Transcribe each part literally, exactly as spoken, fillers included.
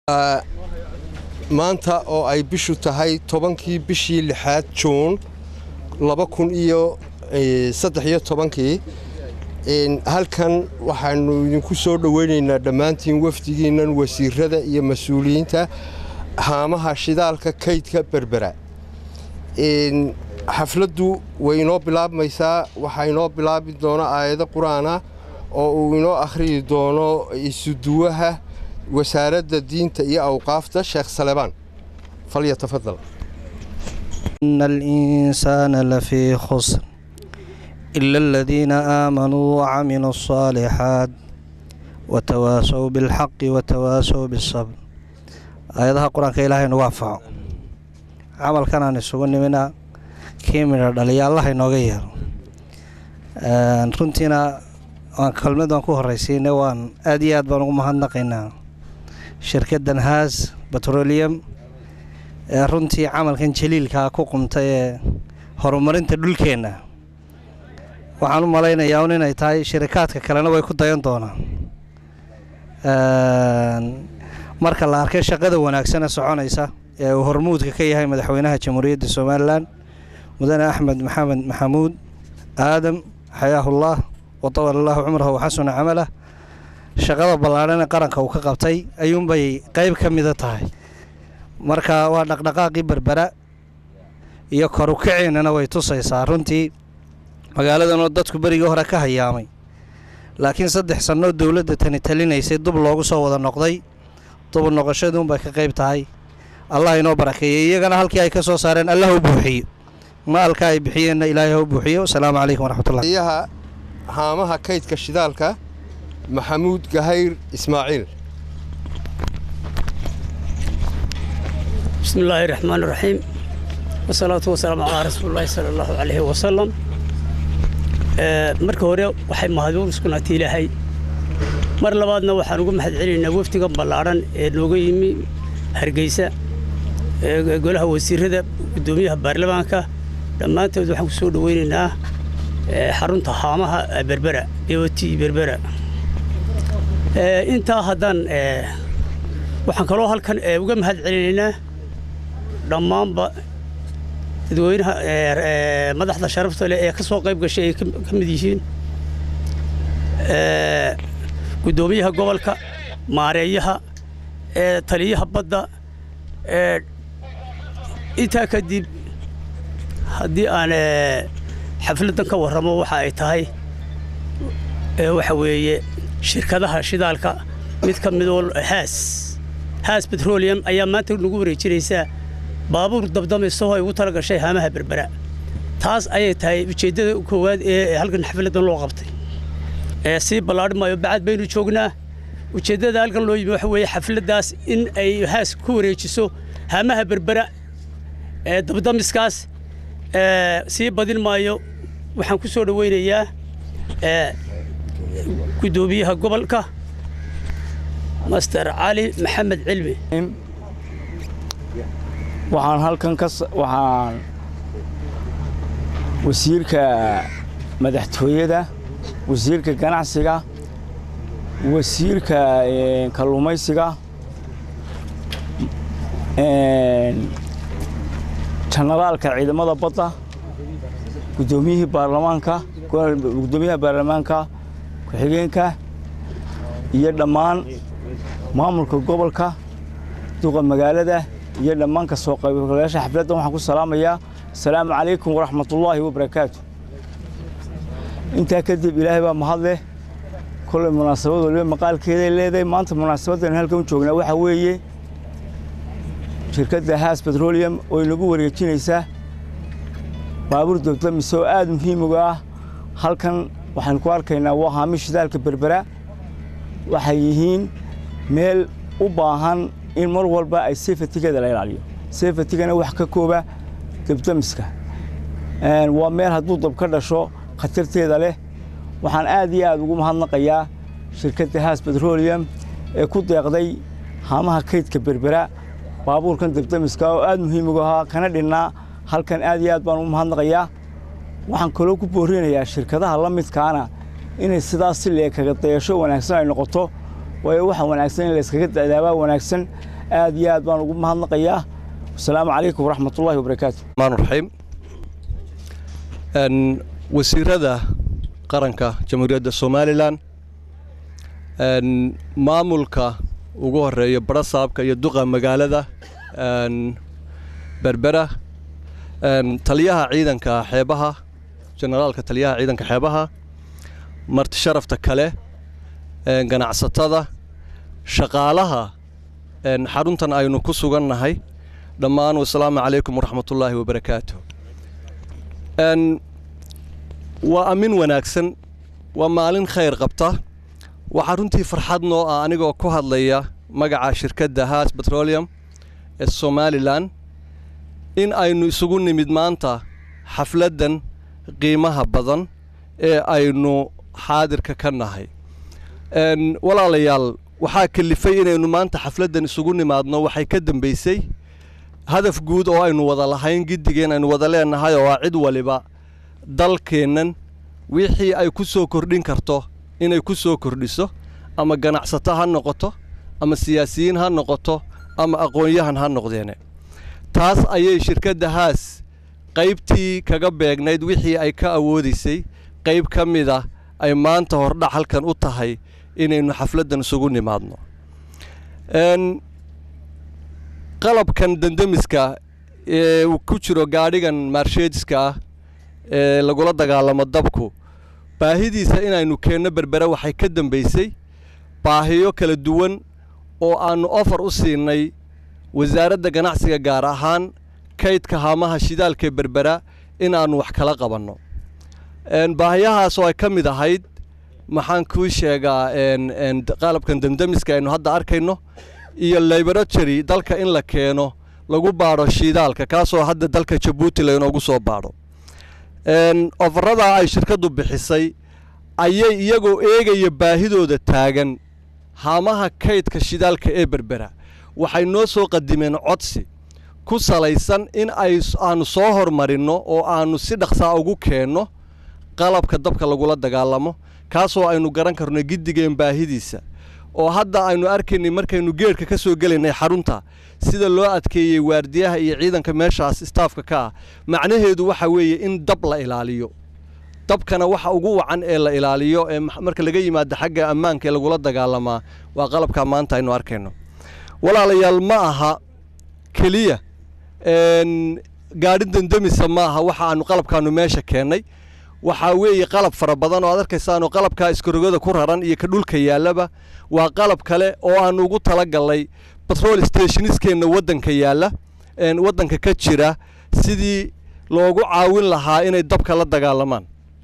maanta oo ay bishu tahay tobankii bishii lixaad Juun laba kun iyo saddex iyo tobankii in halkan waxaanu idinku soo dhaweynaynaa dhamaantiin wafdigiinan wasiirada iyo mas'uuliyiinta haamaha shidaalka kaydka Berbera in xafladu way inoo bilaabmaysaa waxa inoo bilaabi doona aayado quraana oo uu inoo akhriyi doono isuduwaha وسارة الدين تأيي أوقافته الشيخ سليمان فليتفضل. إن الإنسان لفي خسر إلا الذين آمنوا وعملوا الصالحات وتواصوا بالحق وتواصوا بالصبر. أيضا قرآن كإلهي نوافع عمل كان نسوون منا كيمنا دليا الله نغير runtiina aan kalmadan ku horeysay waan aad iyo aad baan ugu mahadnaqaynaa shirkaddan Haas Petroleum ee runtii camalkan jaliilka ku qumtay ee horumarinta dhulkeena waxaan u maleynayaa in ay tahay shirkadka kalena way ku dayan doonaan marka la arkay shaqada wanaagsan ee soconaysa ee uu hormuudka ka yahay madaxweynaha Jamhuuriyadda Soomaaliland mudane Axmed Maxamed Maxamuud Aadam xayahullah وطول الله عمره وحسن عمله شغل بلارنا قرن كوك قبتي أيوم بي قيب كم إذا تاي مركا ونقنقاقي بربرة يكرو كعين أنا ويتصي صارنتي مقالة نودتك بري جوهرة كهيامي لكن صد حسن الدولة تاني تلينا يصير دبل لوجو صوّد النقضي طب النقشدهم بك قيب تاي الله ينوبرك يجينا هالكي أي كسو صارن الله بوحي ما الكاي بحي إن إلهه بوحي والسلام عليكم ورحمة الله. هامها كيدك الشدالك محمود قهير إسماعيل. بسم الله الرحمن الرحيم والصلاة والسلام على رسول الله صلى الله عليه وسلم. مركه هوري waxay mahaduu isku naatiilahay mar labaadna waxaan ugu mahad celinaa waftiga ballaaran ee nooga yimi Hargeysa ee golaha wasiirada gudoomiyaha baarlamaanka dhamaantood waxaan ku soo dhaweynaynaa xarunta haamaha Berbera Ewati Berbera inta hadan waxaan kaloo halkan uga mahad celinaynaa dhamaanba dadweynaha madaxda sharafta leh ee ka soo qayb gashay ka mid yihiin gudoomiyaha gobolka maareeyaha ee taliyaha badda ee inta kadib hadii aan xafladan ka waramo waxa ay tahay ee waxa weeye shirkadaha shidaalka mid ka mid oo Haas Haas Petroleum ayaa maanta lagu wareejinaysa baabuur dabdamayso ay ugu tala gashay haamaha Berbera taas ayay tahay ujeedada koowaad ee halkan xafladan loo qabtay ee si balaadhmayo bacad baynu joognaa ujeedada halkan loo yimi waxa weeye xafladaas in ay Haas ku wareejiso haamaha Berbera ee dabdamiskaas ee si badin maayo waxaan ku soo dhaweynayaa ee gudoomiyaha gobolka Master Ali Maxamed Cilmi waxaan halkan ka waxaan wasiirka madaxtooyada wasiirka ganacsiga wasiirka kalluumaysiga ee generaalka ciidamada badda gudoomiyaha baarlamaanka gudoomiyaha baarlamaanka ku xigeenka iyo dhamaan maamulka gobolka duqa magaalada iyo dhamaan ka soo qaybgalayaasha xafladda waxaan ku salaamayaa assalaamu calaykum waraxmatullaahi wabarakaatuh inta kadib ilaahay baa mahad leh kullu munaasabad waliba maqaalkeeda leedahay maanta munaasabadan halkan joognaa waxa weeye shirkadda Haas Petroleum oo inagu wareejinaysa baabuur dabdamis oo aad muhiim uga ah halkan waxaan ku arkaynaa waa haamish shidaalka Berbera waxay yihiin meel u baahan in mar walba ay safety-geeda la ilaaliyo safety-gana wax ka kooba dabdamiska een waa meel hadduu dab ka dhasho khatarteeda leh waxaan aad iyo aad ugu mahadnaqayaa shirkadda Haas Petroleum ee ku deeqday haamaha kaydka Berbera baabuurkan dabdamiska oo aad muhiim uga ah kana dhinaa halkan aad iyo aad baan u mahadnaqayaa waxaan kaloo ku boorinayaa shirkadaha la midkaana inay sidaas si leeg kaga dayasho wanaagsan ay noqoto way waxa wanaagsan in la iskaga dadaaba wanaagsan aad iyo aad baan ugu mahadnaqayaa assalaamu calaykum waraxmatullaahi wabarakaatu maan raxiim an wasiirada qaranka jamhuuriyadda Soomaaliland an maamulka ugu horeeya barasaabka iyo duqa magaalada an berbera an taliyaha ciidanka xeebaha generaalka taliyaha ciidanka xeebaha marti sharafta kale an ganacsatada shaqaalaha an xaruntan aynu ku sugannahay dhammaan wassalaamu calaykum waraxmatullaahi wabarakaatu an waa amin wanaagsan waa maalin khayr qabta waxa runtii farxad noo ah anigoo ku hadlaya magaca shirkadda Haas Petroleum ee Soomaaliland in aynu isugu nimid maanta xafladan qiimaha badan ee aynu xaadirka ka nahay an walaalayaal waxa kalifay inaynu maanta xafladan isugu nimaadno waxay ka dambeysay hadaf guud oo aynu wada lahayn gidigeen aynu wada leenahay oo cid waliba dalkeennan wixii ay ku soo kordhin karto inay ku soo kordhiso ama ganacsato ha noqoto ama siyaasiyiin ha noqoto ama aqoon-yahan ha noqdeen taas ayay shirkadda Haas qaybtii kaga beegnayd wixii ay ka awoodisay qayb kamida ay maanta hordhac halkan u tahay inaynu xafladan isugu nimaadno een qalabkan dandamiska ee ku jiro gaadhigan Mercedes-ka ee lagula dagaalamo dabku baahidiisa inaynu keenno berbera waxay ka dambeysay baahiyo kala duwan oo aanu offer u siinay wasaaradda ganacsiga gaar ahaan kaydka haamaha shidaalka berbera in aanu wax kala qabanno een baahiyahaas oo ay ka mid ahayd maxaan ku sheegaa een een qalabkan dandamiska aynu hadda arkayno iyo laboratory dalka in la keeno lagu baaro shidaalka kaasoo hadda dalka Djibouti la inoogu soo baaro een offerada ay shirkadu bixisay ayay iyagoo eegaya baahidooda taagan haamaha kaydka shidaalka ee berbera waxay noo soo qadimeen codsi ku salaysan in ay aanu soo hormarino oo aanu si dhaqso ugu keenno qalabka dabka lagula dagaalamo kaasoo aynu garan karno gidigeen baahidiisa oo hadda aynu arkaynay markaynu geerka ka soo galaynay xarunta sida loo adkeeyay waardiyaha iyo ciidanka meeshaas staafka ka ah macnaheedu waxa weeye in dab la ilaaliyo dabkana waxa ugu wacan ee la ilaaliyo ee marka laga yimaado xagga ammaanka ee lagula dagaalamaa waa qalabka maanta aynu arkayno walaalayaal ma aha kaliya een gaadhi dandamisa ma aha waxa aanu qalabkaanu meesha keenay waxa weeye qalab fara badan oo aad arkaysaan oo qalabka iskarogada ku raran iyo ka dhulka yaalaba waa qalab kale oo aan ugu tala galay petrol stationskeena wadanka yaala een wadanka ka jira sidii loogu caawin lahaa inay dabka la dagaalamaan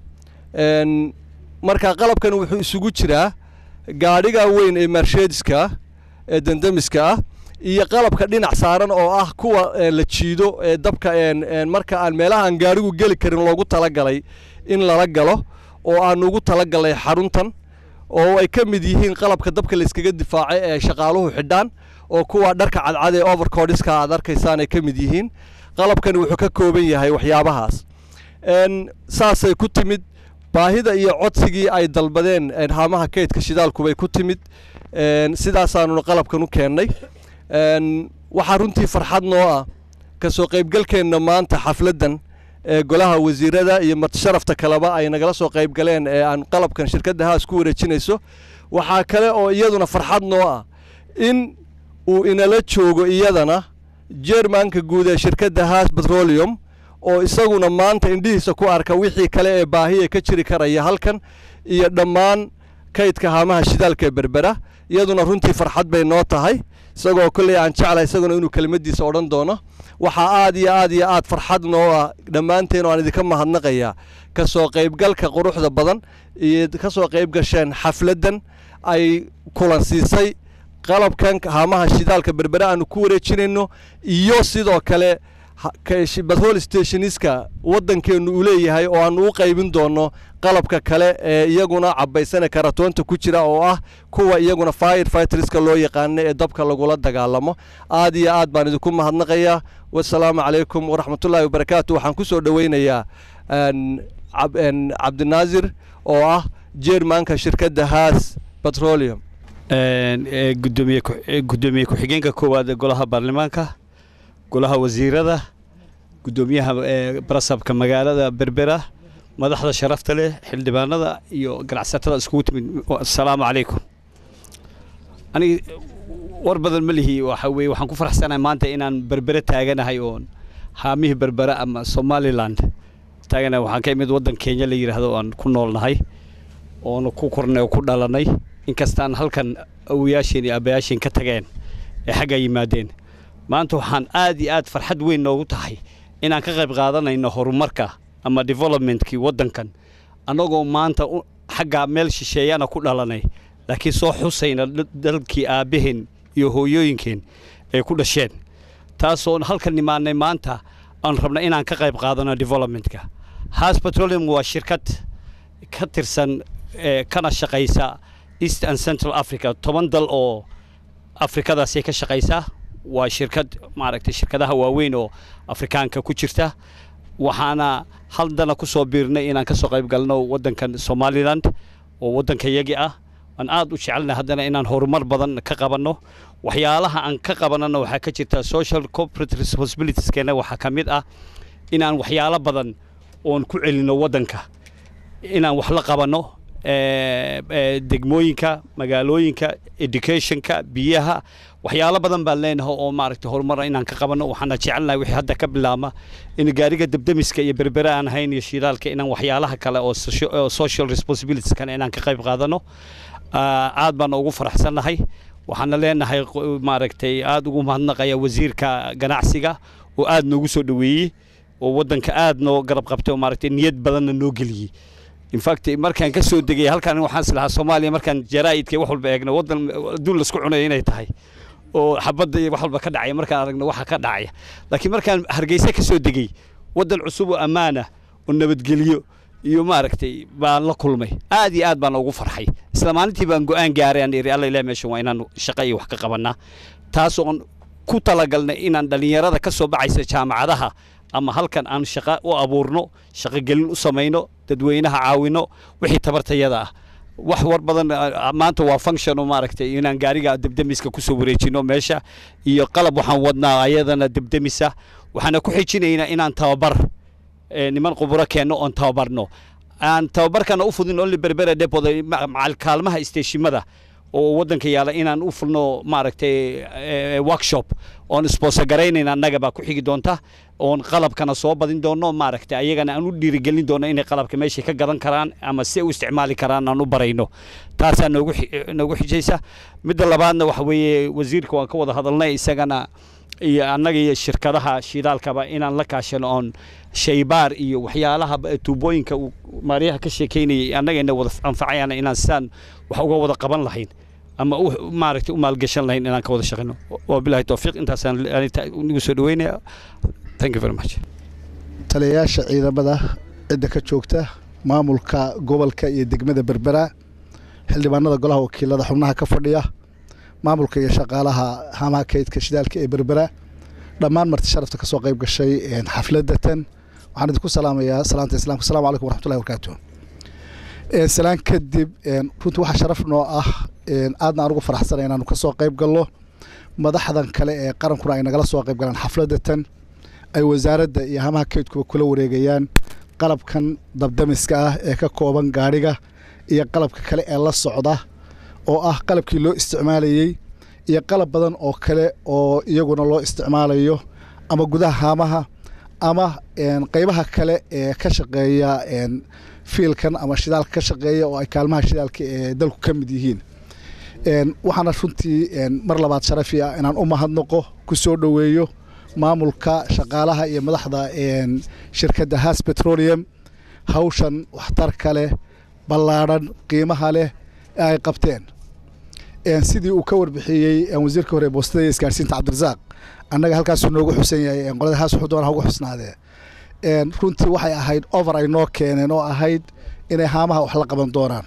een marka qalabkan wuxuu isugu jiraa gaadhiga weyn ee Mercedes-ka ee dandamiska iyo qalabka dhinac saaran oo ah kuwa la jiido ee dabka een marka aan meelaha aan gaarigu gali karin loogu tala galay in lala galo oo aan ugu tala galay xaruntan oo ay ka mid yihiin qalabka dabka la iskaga difaacay ee shaqaaluhu xidhaan oo kuwa dharka cadcad ee overcoat-iska aad arkaysaan ay ka mid yihiin qalabkan wuxuu ka kooban yahay waxyaabahaas een saasay ku timid baahida iyo codsigii ay dalbadeen haamaha kaydka shidaalku bay ku timid een sidaas aanu qalabkan u keenay een waxa runtii farxad noo ah ka soo qaybgalkeena maanta xafladan ee golaha wasiirada iyo marti sharafta kaleba ay nagala soo qayb galeen ee aan qalabkan shirkadda Haas ku wareejinayso waxa kale oo iyaduna farxad noo ah in uu inala joogo iyadana Germanka guud ee shirkadda Haas Petroleum oo isaguna maanta indhihiisa ku arka wixii kale ee baahiye ka jiri karaya halkan iyo dhammaan kaydka haamaha shidaalka berbera iyaduna runtii farxad bay noo tahay isagoo kulli aan jeclay isaguna inuu kelmadiisa oran doono waxa aad iyo aad iyo aad farxad noo ah dhamaanteen oo aan idinka mahadnaqaya ka soo qaybgalka quruxda badan iyo ka soo qayb gasheen xafladan ay kulan siisay qalabkan haamaha shidaalka berbera aanu ku wareejinayno iyo sidoo kale petrol stationiska wadankeenu u leeyahay oo aanu u qaybin doono qalabka kale ee iyaguna cabaysan karatoonta ku jira oo ah kuwa iyaguna firefighterska loo yaqaan ee dabka lagula dagaalamo aad iyo aad baan idinku mahadnaqayaa wassalaamu calaykum waraxmatullaahi wabarakaatu waxaan ku soo dhaweynayaa Cabdinaasir oo ah Germanka shirkadda Haas Petroleum gudoomiye gudoomiye ku-xigeenka koowaad ee golaha baarlamaanka golaha wasiirada gudoomiyaha barasabka magaalada berbera madaxda sharafta leh xildhibaanada iyo ganacsatada iskugu timid assalaamu calaykum ani war badan ma lihi waxa weeye waxaan ku faraxsanahay maanta inaan berbera taaganahay oo haamihii berbera ama Somaliland taaganahay waxaan ka imid wadan Kenya la yiraahdo aan ku noolnahay oo ku kornay oo ku dhalanay inkastaan halkan awiyaasheen iyo abayaasheen ka tageen ee xagga yimaadeen maanta waxaan aad iyo aad farxad weyn noogu tahay inaan ka qayb qaadanayno horumarka ama developmentkii wadankan anagoo maanta xagga meel shisheeyana ku dhalanay laakiin soo xusayna dalkii aabaheen iyo hooyooyinkeen ay ku dhasheen taasoo halkan nimaanay maanta aan rabna inaan ka qayb qaadano developmentka Haas Petroleum waa shirkad ka tirsan kana shaqeysa East and Central Africa toban dal oo Afrikadaas ay ka shaqeysaa waa shirkad maaragtay shirkadaha waaweyn oo Afrikaanka ku jirta waxaana hal dana ku soo biirnay inaan ka soo qayb galno wadankan Somaliland oo wadanka yagi ah aan aad u jecelnahay haddana inaan horumar badan ka qabanno waxyaalaha aan ka qabanano waxa ka jirta social corporate responsibilities keena waxa kamid ah inaan waxyaalo badan oo ku celino wadanka inaan wax la qabanno ee degmooyinka magaalooyinka educationka biyaha waxyaalo badan baan leenahay oo maaragtay horumar inaan ka qabanno waxaana jecelnahay wixii hadda ka bilaama in gaariga dabdamiska iyo berbera aan hayn iyo shidaalka inaan waxyaalaha kale oo social responsibilities kana inaan ka qayb qaadano aad baan ugu faraxsanahay waxaana leenahay maaragtay aad ugu mahadnaqaya wasiirka ganacsiga oo aad noogu soo dhaweeyay oo wadanka aad noo garab qabtay oo maaragtay niyad badan noo geliyay in fact markaan ka soo degay halkan waxaan islahaa Soomaaliya markaan jaraa'idka wax walba eegno wadan dul isku cunay inay tahay oo xabada wax walba ka dhacay markaan aragno waxa ka dhacay laakiin markaan Hargeysa ka soo degay wadan cusub oo amaana oo nabadgeliyo iyo maaragtay baan la kulmay aad iyo aad baan ugu farxay isla maalintii baan go'aan gaaray aan iri alla ilaahay meesha waa inaan shaqo iyo wax ka qabanaa taas oo ku talagalnay inaan dhalinyarada ka soo baxaysa jaamacadaha ama halkan aan shaqo u abuurno shaqo gelin u sameeyno dadweynaha caawino wixii tabartayada ah wax war badan maanta waa function oo maaragtay inaan gaariga dabdamiska ku soo wareejino meesha iyo qalab waxaan wadnaa ayadana dabdamisa waxaana ku xijinaynaa inaan tababar niman quburo keeno on tababarno aan tababarkana u fudin only berbera depot macal kaalmaha isteeshimada oo wadanka yaala inaan u fulno maaragtay workshop on sponsor gareynayna annaga baa ku xigi doonta oon qalabkana soo badin doono maaragtay ayagana aan u dhiirigelin doono inay qalabka meesha ka gadan karaan ama si u isticmaali karaan aan u barayno taasaan noogu noogu xijaysa midda labaadna waxa weeye wasiirka waan ka wada hadalnay isagana iyo annaga iyo shirkadaha shidaalkaba inaan la kaashano on shaybaar iyo waxyaalaha tuubooyinka maariyaha ka sheekeynay annagana wada anfacayana inaan saan wax uga wada qaban lahayn ama maaragtay u maalgashan lahayn inaan ka wada shaqeyno waa billahi tawfiiq intaasaan ugu soo dhaweynaya thank you very much taliyaasha ciidamada cidda ka joogta maamulka gobolka iyo degmada berbera xildhibaanada golaha wakiilada xubnaha ka fadhiya maamulka iyo shaqaalaha hamaha kaydka shidaalka ee berbera dhammaan marti sharafta ka soo qayb gashay xafladatan waxaan idinku salaamayaa salaanta islaamka assalaamu calaykum waraxmatullahi wabarakaatuh salaan kadib runtii waxa sharaf noo ah aadna aan ugu faraxsanahay inaanu ka soo qayb galno madaxdan kale ee qarankuna ay nagala soo qayb galaan xafladatan ay wasaaradda iyo hamaha kaydkuba kula wareegayaan qalabkan dabdamiska ah ee ka kooban gaadhiga iyo qalabka kale ee la socda oo ah qalabkii loo isticmaalayay iyo qalab badan oo kale oo iyaguna loo isticmaalayo ama gudaha haamaha ama qaybaha kale ee ka shaqeeya fiilkan ama shidaalka ka shaqeeya oo ay kaalmaha shidaalka ee dalku ka mid yihiin waxaana runtii mar labaad sharafi ah inaan u mahadnaqo ku soo dhoweeyo maamulka shaqaalaha iyo madaxda shirkadda Haas Petroleum hawshan waxtarka leh ballaadhan qiimaha leh ee ay qabteen sidii uu ka warbixiyey wasiirka hore boostada iyo isgaarsiinta Cabdirasaaq annaga halkaas noogu xusan yahay qolada Haas wuxuu doonaa ugu xusnaadee runtii waxay ahayd over ay noo keeneen oo ahayd inay haamaha wax la qaban doonaan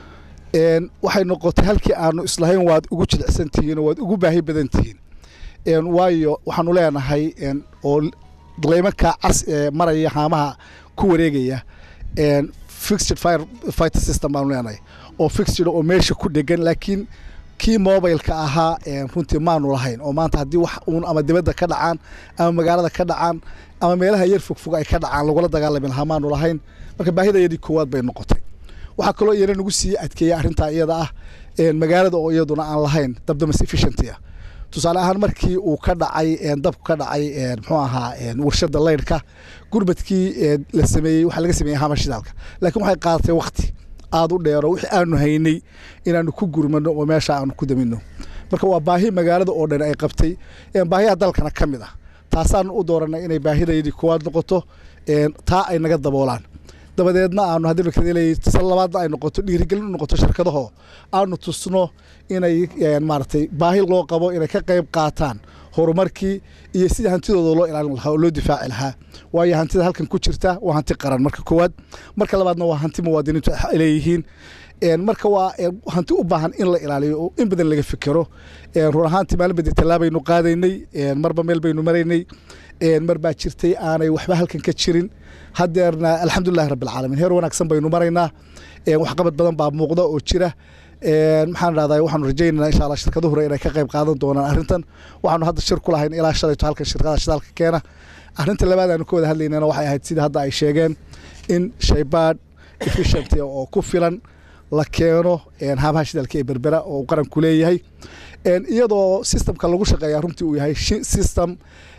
waxay noqotay halkii aanu islahayn waad ugu jilicsan tihiin oo waad ugu baahi badan tihiin waayo waxaanu leenahay oo qiimanka cas ee maraya haamaha ku wareegaya fixed fire fighter system baanu leenahay oo fixed oo meesha ku dhegan laakiin kii mobilka ahaa runtii maanu lahayn oo maanta haddii wax uun ama dibadda ka dhacaan ama magaalada ka dhacaan ama meelaha yar fogfog ay ka dhacaan lagula dagaalami lahaa maanu lahayn marka baahidayadii koowaad bay noqotay waxaa kaloo iyana nagu sii adkeeyay arrintaa iyada ah magaalada oo iyaduna aan lahayn dabdamas efficiency ah tusaale ahaan markii uu ka dhacay dabku ka dhacay muxuu ahaa warshada leyrka gurbadkii la sameeyey waxaa laga sameeyey haama shidaalka laakiin waxay qaadatay waqti aad u dheero wixii aanu haynay inaanu ku gurmano oo meesha aanu ku damino marka waa baahi magaalada oo dhan ay qabtay baahiyaha dalkana ka mid ah taasaanu u dooranay inay baahidayadii koowaad noqoto taa ay naga daboolaan dabadeedna aanu haddii kadaleeyay sal labaadna ay noqoto dhiirigelin u noqoto shirkadaho aanu tusno inay maaragtay baahi loo qabo inay ka qayb qaataan horumarkii iyo sidii hantidooda loo ilaalin lahaa oo loo difaaci lahaa waayo hantida halkan ku jirta waa hanti qaran marka koowaad marka labaadna waa hanti muwaadiniintu ay leeyihiin marka waa hanti u baahan in la ilaaliyo oo in badan laga fikiro run ahaantii maalin badi tallaabaynu qaadaynay marba meel baynu maraynay mar baa jirtay aanay waxba halkan ka jirin haddeerna alxamdulilahi rabbilcaalamiin heer wanaagsan baynu maraynaa waxqabad badan baa muuqda oo jira maxaan dhahdaa waxaanu rajaynaynaa insha allah shirkaduhuna inay ka qayb qaadan doonaan arrintan waxaanu hadda shir ku lahayn ilaa shalayto halkan shirkada shidaalka keena arrinta labaad aanu ka wada hadlaynana waxay ahayd sida hadda ay sheegeen in shaybaadh efficient oo ku filan la keeno haamaha shidaalka ee berbera oo uu qaranku leeyahay iyadoo systemka lagu shaqeeyaa runtii uu yahay system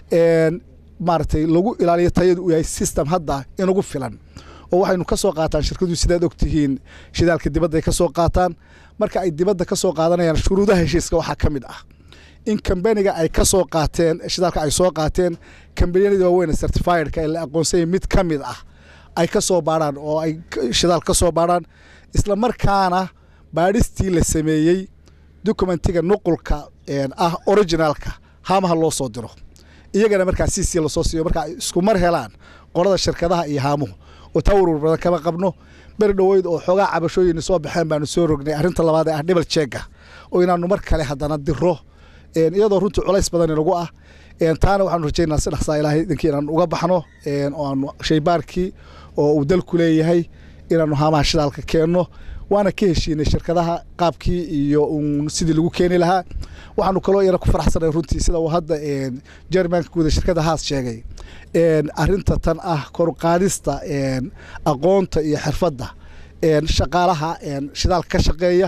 maaragtay lagu ilaaliyo tayadu uu yahay system hadda inugu filan oo waxaynu ka soo qaataan shirkadu sidaad ogtihiin shidaalka dibadda ay ka soo qaataan marka ay dibadda ka soo qaadanayaan shuruudaha heshiiska waxaa ka mid ah in kambaniga ay ka soo qaateen shidaalka ay soo qaateen kambaniyada waaweyn certifiedka ee la aqoonsanyay mid ka mid ah ay ka soo baadhaan oo ay shidaal ka soo baadhaan isla markaana baadhistii la sameeyey documentiga nuqulka ah originalka haamaha loo soo diro iyagana markaa c c lasoo siiyo markaa ay isku mar helaan qolada shirkadaha iyo haamuhu oo taa warwar badan kama qabno beri dhoweyd oo xoogaa cabashooyin soo baxeen baanu soo rognay arrinta labaad ee ah dhibal jeega oo inaanu mar kale haddana diro iyadoo runtii culays badan inagu ah taana waxaanu rajaynaa si dhaqsaa ilaahay idinkii inaanu uga baxno oo aanu shaybaarkii oo uu dalku leeyahay inaanu haamaha shidaalka keenno waana ka heshiinay shirkadaha qaabkii iyo sidii lagu keeni lahaa waxaanu kaloo iyana ku faraxsanay runtii sida uu hadda jermanka guuda shirkada haas sheegay arrinta tan ah korqaadista aqoonta iyo xirfadda shaqaalaha shidaalka ka shaqeeya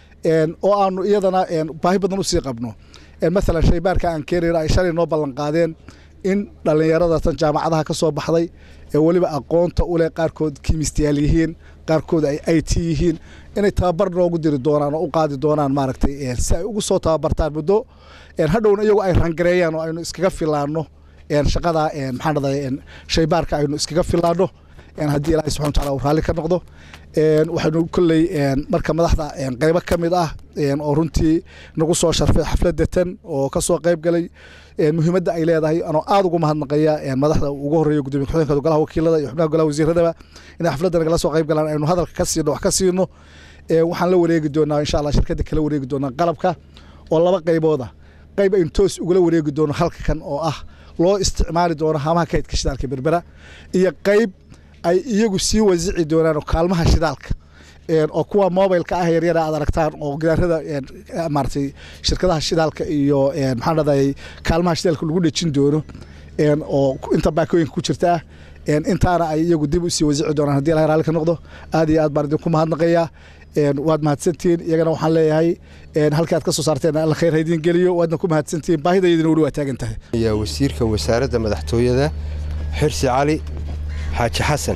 oo aanu iyadana baahi badan usii qabno maalan shaybaarka aan keenayno ay shalay noo ballan qaadeen in dhallinyarada tan jaamacadaha ka soo baxday ee weliba aqoonta u leh qaarkood kimistiyaal yihiin qaarkood ay i t yihiin inay tababar noogu diri doonaan oo u qaadi doonaan maaragtay si ay ugu soo tababartaan muddo hadhowna iyagu ay rangareeyaan oo aynu iskaga filaanno shaqada maxaan dhahday shaybaarka aynu iskaga filaanno haddii ilaahay subxana wataala uu raalli ka noqdo waxaynu kolley marka madaxda qaybo ka mid ah oo runtii nagu soo sharfay xafladda tan oo ka soo qayb galay muhiimadda ay leedahay anoo aada ugu mahadnaqaya madaxda ugu horreeya gudoomiye ku-xigeenka golaha wakiilada iyo xubnaha golaha wasiiradaba inay xafladda nagala soo qayb galaan aynu hadalka ka siino wax ka siino waxaan la wareegi doonaa insha allah shirkadda kala wareegi doonaa qalabka oo laba qaybooda qayb aynu toos ugula wareegi doono halka kan oo ah loo isticmaali doono haamaha kaydka shidaalka berbera iyo qayb ay iyagu sii wasici doonaan oo kaalmaha shidaalka oo kuwa mobilka ah yaryara aad aragtaan oo gidaarada maaragtay shirkadaha shidaalka iyo maxaan dhahday kaalmaha shidaalka lagu dhejin doono oo inta baakooyinka ku jirta ah intaana ay iyagu dib usii wasici doonaan haddii ilahay raalli ka noqdo aad iyo aad baan idinku mahadnaqayaa waad mahadsantihiin iyagana waxaan leeyahay halkii aad ka soo saarteen alla khayr haydin geliyo waadna ku mahadsantihiin baahidayadina weli waa taagan tahay yaa wasiirka wasaaradda madaxtooyada xirsi cali xaaji xasan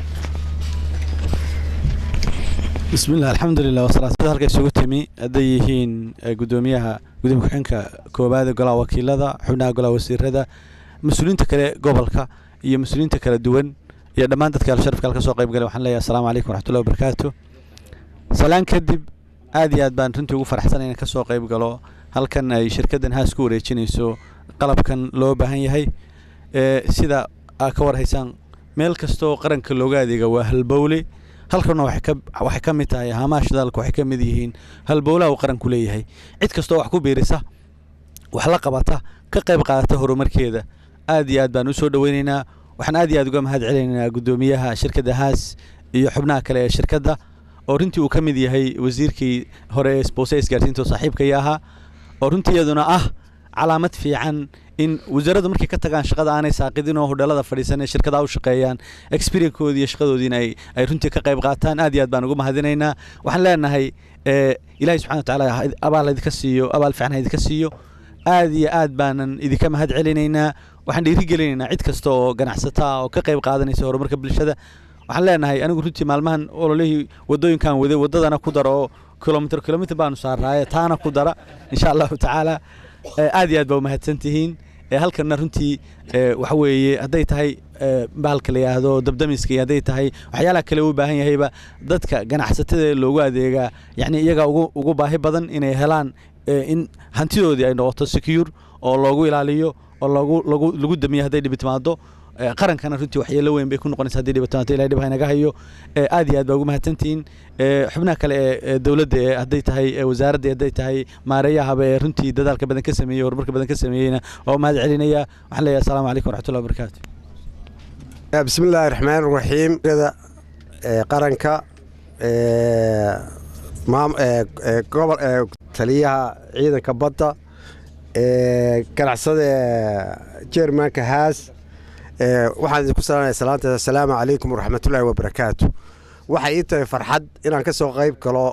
بسم الله الحمد لله والصلاة والسلام على سوق تمي أديهين قدوميها قدوم كحنك كوباد قلا وكيل هذا حنا قلا وزير هذا مسؤولين تكلا قبلك هي مسؤولين تكلا دوين يا دمان تكلا شرف كلا سوق قبل قالوا حنا يا السلام عليكم ورحمة الله وبركاته سلام كذب هذه أدبان تنتو فرح سنة كسوق قبل قالوا هل كان شركة هاس كوري تشينيسو قلب كان لو بهاي هي سيدا أكور هيسان ميل كستو قرن كلوجا دي جوا هالبولي halkana waxay ka waxay ka mid tahay haamaha shidaalka waxay ka mid yihiin halbowlaha uu qaranku leeyahay cid kastoo wax ku biirisa wax la qabata ka qayb qaadata horumarkeeda aad iyo aad baan u soo dhaweynaynaa waxaan aad iyo aad uga mahad celinaynaa gudoomiyaha shirkadda haas iyo xubnaha kale ee shirkadda oo runtii uu ka mid yahay wasiirkii hore ee isboosay isgaarsiinta saaxiibkay ahaa oo runtii iyaduna ah calaamad fiican in wasaaraddu markay ka tagaan shaqada aanay saaqidin oo hodheelada fadhiisan ee shirkadaha u shaqeeyaan experience-koodii iyo shaqadoodiina ay ay runtii ka qayb qaataan aad iyo aad baan ugu mahadinaynaa waxaan leenahay ilaahay subxaana watacaala abaal idinka siiyo abaal fiican idinka siiyo aad iyo aad baanan idinka mahad celinaynaa waxaan dhiirigelinaynaa cid kasta oo ganacsata oo ka qayb qaadanaysa horumarka bulshada waxaan leenahay anigu runtii maalmahan ololihii wadooyinkan waday wadadana ku daro oo kilomitir kilomitir baanu saarnaaye taana ku dara insha allahu tacaala aad iyo aad baa umahadsan tihiin halkanna runtii waxa weeye hadday tahay bahalka la yidhaahdo dabdamiska iyo hadday tahay waxyaalaha kale u baahan yahayba dadka ganacsatada loogu adeegaa yacni iyaga ugu ugu baahi badan inay helaan in hantidoodii ay noqoto secure oo loogu ilaaliyo oo lagu lagu lagu damiyo hadday dhibi timaado qarankana runtii waxyeelo weyn bay ku noqonaysaa haddii dhibi timaado ilaahay dhib haynaga hayo aad iyo aad baa ugu mahadsantihiin xubnaha kale ee dowladda ee hadday tahay wasaaradda hadday tahay maareeyahaba ee runtii dadaalka badan ka sameeyey horumarka badan ka sameeyeyna waa mahad celinaya waxaan leeyahay asalaamu calaykum waraxmatullahi wabarakaatu bismi illaahi raxmaan raxiim qaranka gobol taliyaha ciidanka badda ganacsada jeermanka haas waxaan idinku salaamaya salaanta assalaamu calaykum waraxmatullaahi wabarakaatu waxay ii tahay farxad inaan ka soo qayb galo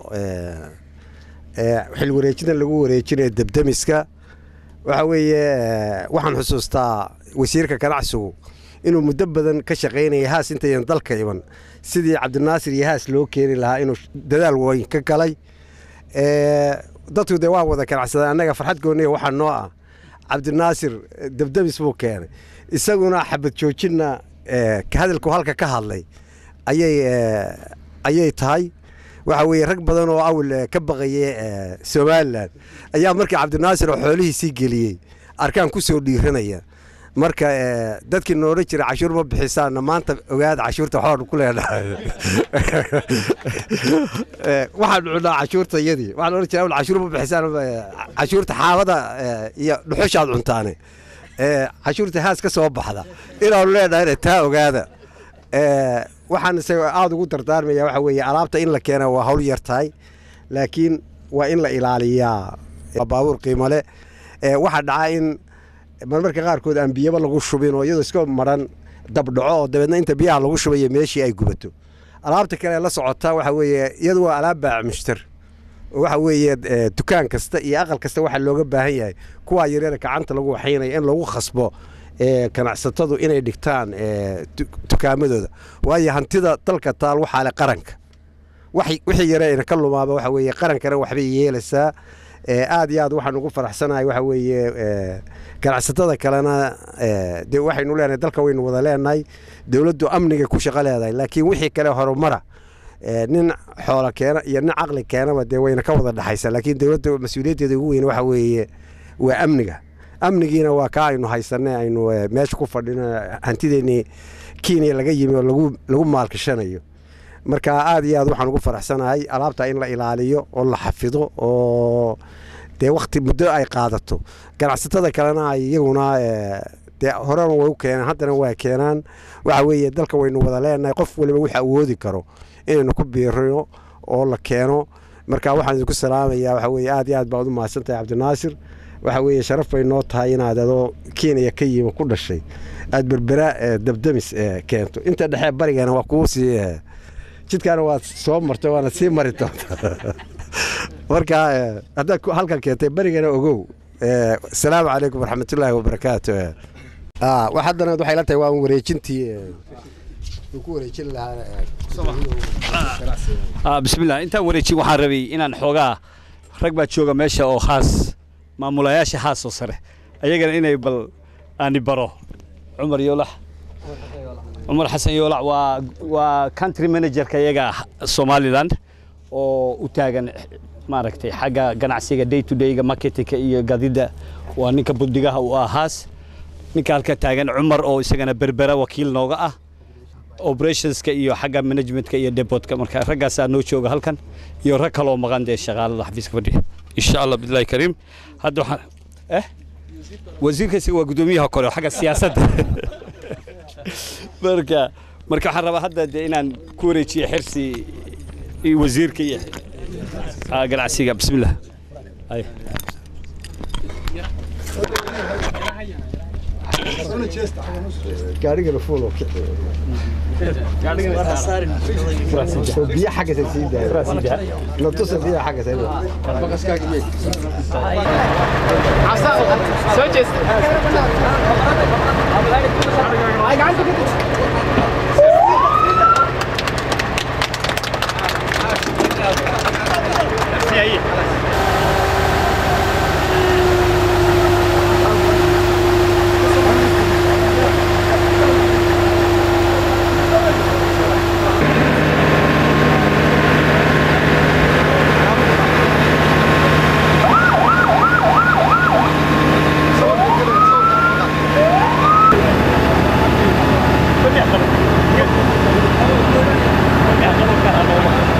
xil wareejinta lagu wareejinayo dabdamiska waxa weeye waxaan xusuustaa wasiirka ganacsigu inuu muddo badan ka shaqaynayay haas intayan dalka iman sidii cabdinaasir iyo haas loo keeni lahaa inuu dadaal weyn ka galay dadku dee waa wada ganacsadeen annaga farxad gooniya waxaa noo ah cabdinaasir dabdamis buu keenay isaguna xabad joojinna hadalku halka ka hadlay ayay ayay tahay waxa weeye rag badan oo awal ka baqayay Soomaaliland ayaa markii cabdinaasir oo xoolihiisii geliyay arkaan ku soo dhiiranaya marka dadkii noora jira cashuur ma bixisaan maanta ogaad cashuurta xoor ku leedahay waxaan cunaa cashuurta yadii waxaan oran jiray cashuur ma bixisaan cashuurta xaabada iyo dhuxushaad cuntaane ee cashuurta haas ka soo baxda inaan leedahay taa ogaada ee waxaan aad ugu dardaarmaya waxa weeye alaabta in la keeno waa hawl yar tahay laakiin waa in la ilaaliyaa baabuur qiimo leh ee waxa dhacay in marmarka qaarkood aan biyaba lagu shubin oo iyadoo iska maran dabdhaco oo dabeedna inta biyaha lagu shubayo meeshii ay gubato alaabta kale la socota waxa weeye iyadoo alaab baac mushtar waxa weeye dukaan kasta iyo aqal kasta waxa looga baahan yahay kuwa yaryar gacanta lagu waxaynayo in lagu khasbo ee ganacsatadu inay dhigtaan ee dukaamadooda waayo hantida dalka taal waxa la qaranka wixii yareeyna ka lumaaba waxa weeye qarankana waxba yeelaysaa ee aad iyo aad waxaan ugu faraxsanahay waxa weeye ee ganacsatada kalena ee de waxaynu leenahay dalka waynu wada leenahay dawladdu amniga ku shaqo leedahay laakiin wixii kale horumara ee nin xoolo keena iyo nin aqli keenaba de wayna ka wada dhaxaysaa laakiin dawladdu mas'uuliyaddeeda ugu weyn waxa weeye waa amniga amnigiina waa ka aynu haysanay aynu meesha ku fadhino hantideeni Kenya laga yimi oo lagu lagu maalkashanayo marka aad iyo aad waxaan ugu faraxsanahay alaabta in la ilaaliyo oo la xafido oo de waqti muddo ay qaadato ganacsatada kalena ay iyaguna de horena way u keenaan haddana way keenaan waxa weeye dalka waynu wada leenahay qof waliba waxa awoodi karo inaynu ku biirino oo la keeno marka waxaan idinku salaamayaa waxa weeye aad iyo aad baad u mahadsantahay Cabdinaasir waxa weeye sharaf bay noo tahay inaad adoo Kenya ka yimi ku dhashay aad berbera dabdamis keento inta dhexe barigana waa ku sii jidkaana waa soo martay waana sii mari doontaa marka hadda halkan keentay barigana ogow assalaamu calaykum waraxmatullaahi wabarakaatu ah waxaadana waxay la tahay waa wareejintii ku wareejin lahaa ah bismillaah inta wareejin waxaan rabay inaan xoogaa rag baa jooga meesha oo khaas maamulayaasha haas oo sare ayagana inay bal aan baro Umar Yoolax Umar Xasan Yoolax waa waa country manager ka iyaga Somaliland oo u taagan maaragtay xagga ganacsiga day to day ga marketing iyo gadida waa ninka buddigaha u ah haas ninka halka taagan Umar oo isagana berbera wakiil nooga ah operationska iyo xagga managementka iyo depotka marka ragaas aan noo jooga halkan iyo rag kale oo maqan ee shaqaalada xafiiska fadhiya insha Allah billahi karim hadda waxa eh wasiirkaasi waa gudoomiyaha kore xagga siyaasadda marka marka waxaan rabaa hadda inaan ku wareejiyo xirsi وزيرك إيه قال عسيقة بسم الله أي gaariga la fuulo gaariga saar biya xagga saysiida la tusa biya xagga saysiida baqaskaaga yeey asa soo jees ay gacan ku سيئة Yeah.